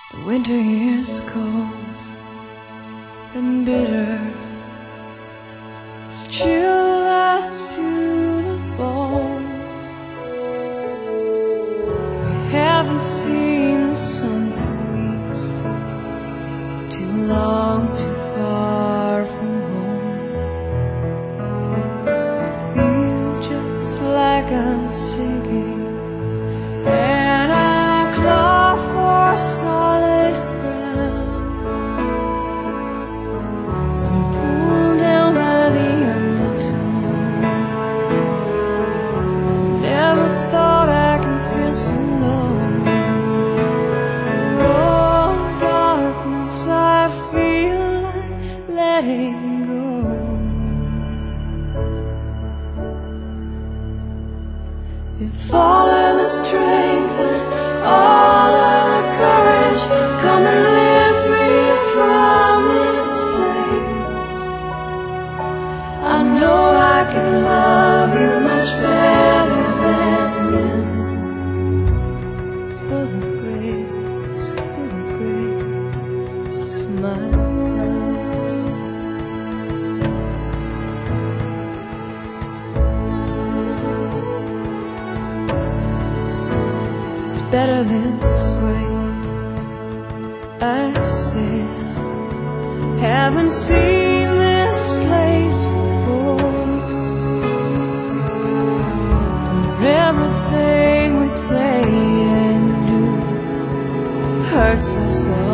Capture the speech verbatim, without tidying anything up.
The winter is cold and bitter, it's chill us to the bone. We haven't seen the sun for weeks, too long, too far from home. I feel just like I'm sinking, and I claw for solid ground. I'm pulled down by the undertow. I never thought I could feel so low. Oh, darkness, I feel like letting go. If all of the strength and all of the courage come and lift me from this place, I know I can love you much better than this. Full of grace, full of grace, my love. Better this way, I said. Haven't seen this place before, but everything we say and do hurts us all.